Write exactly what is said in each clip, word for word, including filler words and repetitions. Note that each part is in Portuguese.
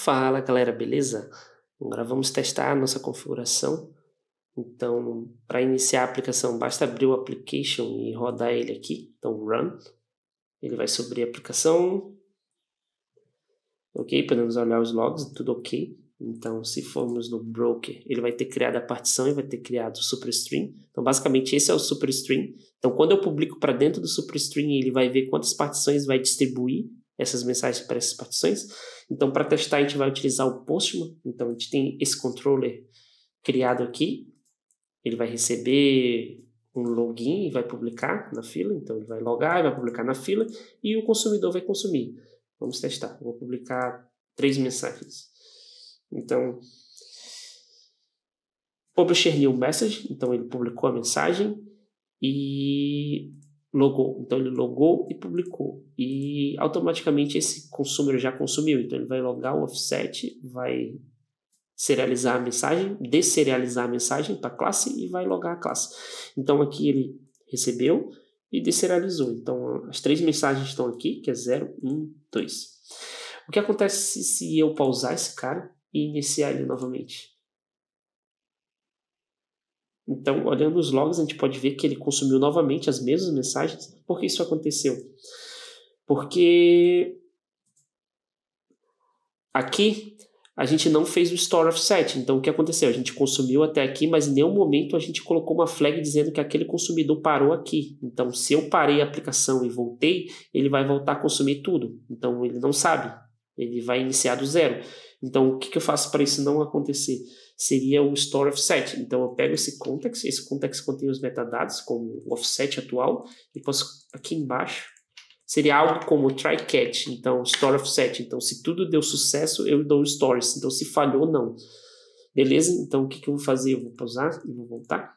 Fala galera, beleza? Agora vamos testar a nossa configuração. Então, para iniciar a aplicação, basta abrir o application e rodar ele aqui. Então, run. Ele vai subir a aplicação. Ok, podemos olhar os logs, tudo ok. Então, se formos no broker, ele vai ter criado a partição e vai ter criado o superstring. Então, basicamente, esse é o superstring. Então, quando eu publico para dentro do superstring, ele vai ver quantas partições vai distribuir essas mensagens para essas partições. Então, para testar, a gente vai utilizar o Postman. Então, a gente tem esse controller criado aqui. Ele vai receber um login e vai publicar na fila. Então, ele vai logar e vai publicar na fila. E o consumidor vai consumir. Vamos testar. Vou publicar três mensagens. Então, publisher new message. Então, ele publicou a mensagem e logou. Então, ele logou e publicou. E automaticamente esse consumer já consumiu. Então, ele vai logar o offset, vai serializar a mensagem, desserializar a mensagem para a classe e vai logar a classe. Então, aqui ele recebeu e desserializou. Então, as três mensagens estão aqui, que é zero, um, dois. O que acontece se eu pausar esse cara e iniciar ele novamente? Então, olhando os logs, a gente pode ver que ele consumiu novamente as mesmas mensagens. Por que isso aconteceu? Porque aqui a gente não fez o store offset. Então, o que aconteceu? A gente consumiu até aqui, mas em nenhum momento a gente colocou uma flag dizendo que aquele consumidor parou aqui. Então, se eu parei a aplicação e voltei, ele vai voltar a consumir tudo. Então, ele não sabe. Ele vai iniciar do zero. Então, o que, que eu faço para isso não acontecer? Seria o store offset. Então, eu pego esse context, esse context contém os metadados, como o offset atual, e posso, aqui embaixo, seria algo como try catch, então store offset. Então, se tudo deu sucesso, eu dou stores. Então, se falhou, não. Beleza? Então, o que, que eu vou fazer? Eu vou pausar e vou voltar.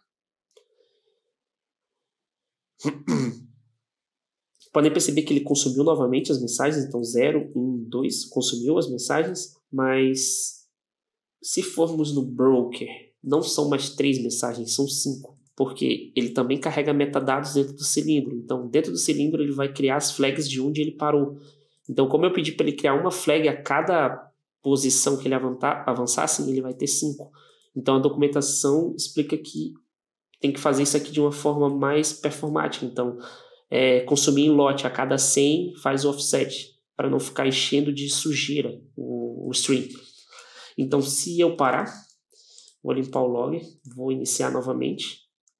Podem perceber que ele consumiu novamente as mensagens. Então, zero, um, dois, consumiu as mensagens, mas se formos no broker, não são mais três mensagens, são cinco, porque ele também carrega metadados dentro do cilindro. Então, dentro do cilindro, ele vai criar as flags de onde ele parou. Então, como eu pedi para ele criar uma flag a cada posição que ele avançasse, ele vai ter cinco. Então, a documentação explica que tem que fazer isso aqui de uma forma mais performática. Então, é, consumir em lote a cada cem faz o offset, para não ficar enchendo de sujeira o, o string. Então, se eu parar, vou limpar o log, vou iniciar novamente.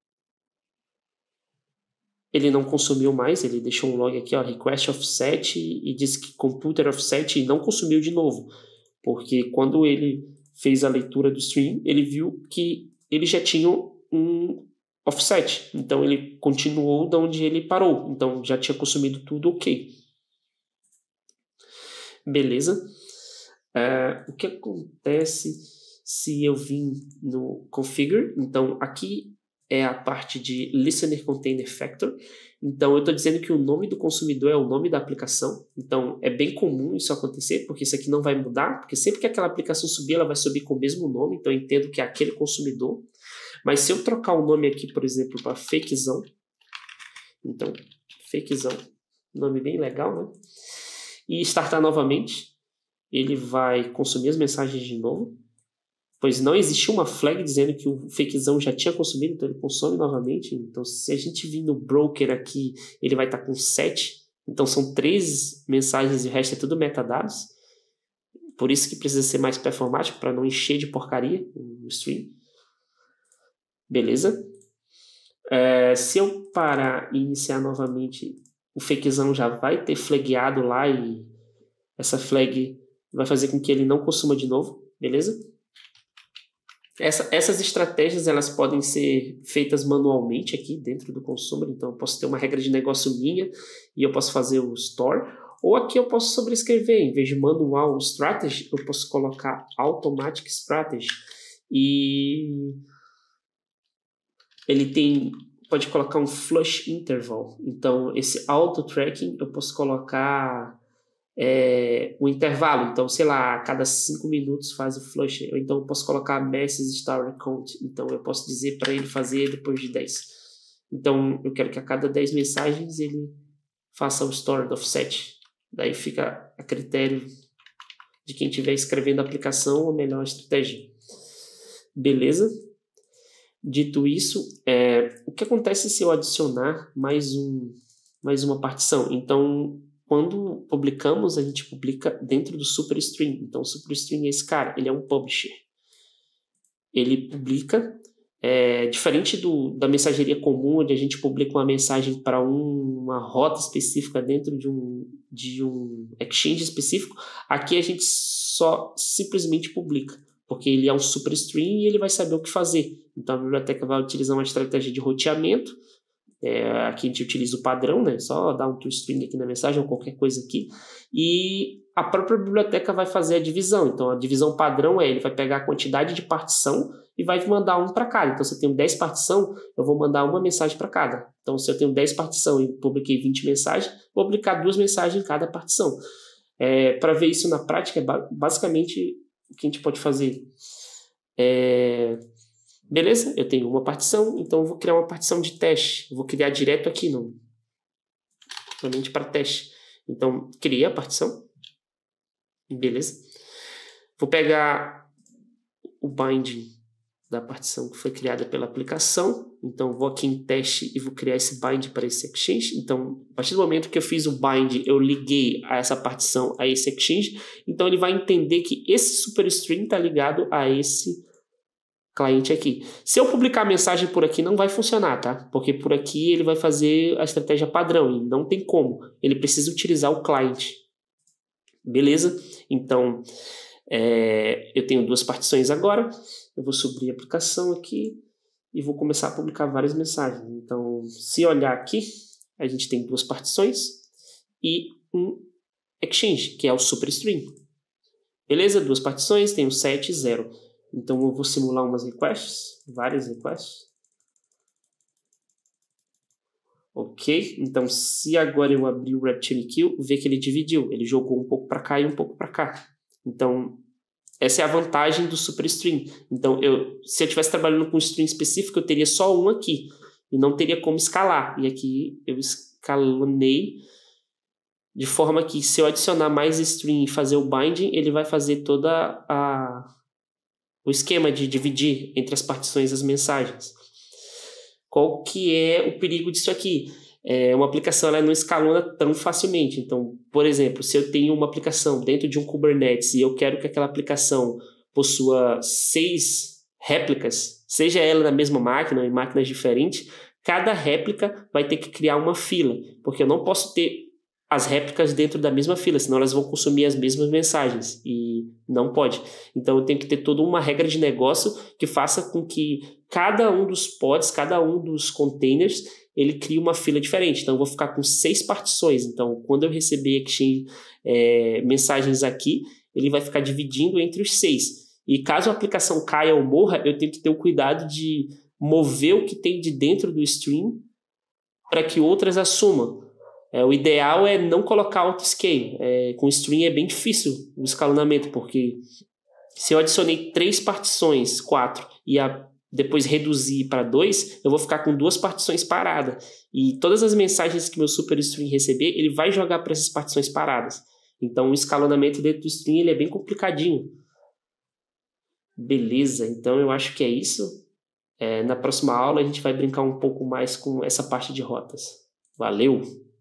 Ele não consumiu mais, ele deixou um log aqui, ó, request offset, e disse que computer offset, e não consumiu de novo. Porque quando ele fez a leitura do string, ele viu que ele já tinha um offset. Então, ele continuou de onde ele parou. Então, já tinha consumido tudo ok. Beleza? Uh, o que acontece se eu vim no configure? Então, aqui é a parte de listener container factor. Então, eu estou dizendo que o nome do consumidor é o nome da aplicação. Então, é bem comum isso acontecer, porque isso aqui não vai mudar, porque sempre que aquela aplicação subir, ela vai subir com o mesmo nome. Então, eu entendo que é aquele consumidor. Mas se eu trocar o nome aqui, por exemplo, para fakezão, então, fakezão, nome bem legal, né? E startar novamente, ele vai consumir as mensagens de novo, pois não existiu uma flag dizendo que o fakezão já tinha consumido, então ele consome novamente. Então, se a gente vir no broker aqui, ele vai estar com sete, então são três mensagens e o resto é tudo metadados. Por isso que precisa ser mais performático, para não encher de porcaria o stream. Beleza? É, se eu parar e iniciar novamente, o fakezão já vai ter flagueado lá e essa flag vai fazer com que ele não consuma de novo, beleza? Essa, essas estratégias elas podem ser feitas manualmente aqui dentro do consumer, então eu posso ter uma regra de negócio minha e eu posso fazer o store, ou aqui eu posso sobrescrever, em vez de manual strategy, eu posso colocar automatic strategy, e ele tem, pode colocar um flush interval, então esse auto tracking eu posso colocar É, um intervalo, então sei lá, a cada cinco minutos faz o flush, ou então eu posso colocar message star count, então eu posso dizer para ele fazer depois de dez, então eu quero que a cada dez mensagens ele faça o store do offset, daí fica a critério de quem estiver escrevendo a aplicação, a melhor estratégia. Beleza? Dito isso, é, o que acontece se eu adicionar mais, um, mais uma partição? Então, quando publicamos, a gente publica dentro do superstring. Então, o superstring é esse cara, ele é um publisher. Ele publica, é, diferente do, da mensageria comum, onde a gente publica uma mensagem para um, uma rota específica dentro de um, de um exchange específico, aqui a gente só simplesmente publica, porque ele é um superstring e ele vai saber o que fazer. Então, a biblioteca vai utilizar uma estratégia de roteamento. É, aqui a gente utiliza o padrão, né? Só dar um toString aqui na mensagem ou qualquer coisa aqui. E a própria biblioteca vai fazer a divisão. Então, a divisão padrão é, ele vai pegar a quantidade de partição e vai mandar um para cada. Então, se eu tenho dez partição, eu vou mandar uma mensagem para cada. Então, se eu tenho dez partição e publiquei vinte mensagens, vou publicar duas mensagens em cada partição. É, para ver isso na prática, é basicamente o que a gente pode fazer. É... Beleza? Eu tenho uma partição, então eu vou criar uma partição de teste. Eu vou criar direto aqui, no, somente para teste. Então, criei a partição. Beleza? Vou pegar o binding da partição que foi criada pela aplicação. Então, vou aqui em teste e vou criar esse bind para esse exchange. Então, a partir do momento que eu fiz o bind, eu liguei a essa partição a esse exchange. Então, ele vai entender que esse superstring está ligado a esse cliente aqui. Se eu publicar a mensagem por aqui, não vai funcionar, tá? Porque por aqui ele vai fazer a estratégia padrão e não tem como. Ele precisa utilizar o cliente. Beleza? Então, é, eu tenho duas partições agora. Eu vou subir a aplicação aqui e vou começar a publicar várias mensagens. Então, se olhar aqui, a gente tem duas partições e um exchange, que é o superstring. Beleza? Duas partições, tem um set e zero. Então, eu vou simular umas requests, várias requests. Ok, então se agora eu abrir o RabbitMQ, vê que ele dividiu, ele jogou um pouco para cá e um pouco para cá. Então, essa é a vantagem do superstring. Então, eu, se eu estivesse trabalhando com um string específico, eu teria só um aqui, e não teria como escalar. E aqui eu escalonei, de forma que se eu adicionar mais string e fazer o binding, ele vai fazer toda a... o esquema de dividir entre as partições as mensagens. Qual que é o perigo disso aqui? É, uma aplicação ela não escalona tão facilmente. Então, por exemplo, se eu tenho uma aplicação dentro de um Kubernetes e eu quero que aquela aplicação possua seis réplicas, seja ela na mesma máquina ou em máquinas diferentes, cada réplica vai ter que criar uma fila, porque eu não posso ter as réplicas dentro da mesma fila, senão elas vão consumir as mesmas mensagens e não pode. Então eu tenho que ter toda uma regra de negócio que faça com que cada um dos pods, cada um dos containers, ele crie uma fila diferente. Então eu vou ficar com seis partições. Então quando eu receber exchange, é, mensagens aqui, ele vai ficar dividindo entre os seis. E caso a aplicação caia ou morra, eu tenho que ter o cuidado de mover o que tem de dentro do stream para que outras assumam. É, o ideal é não colocar auto-scale. É, com string é bem difícil o escalonamento, porque se eu adicionei três partições, quatro, e a, depois reduzir para dois, eu vou ficar com duas partições paradas. E todas as mensagens que meu superstring receber, ele vai jogar para essas partições paradas. Então o escalonamento dentro do string ele é bem complicadinho. Beleza, então eu acho que é isso. É, na próxima aula a gente vai brincar um pouco mais com essa parte de rotas. Valeu!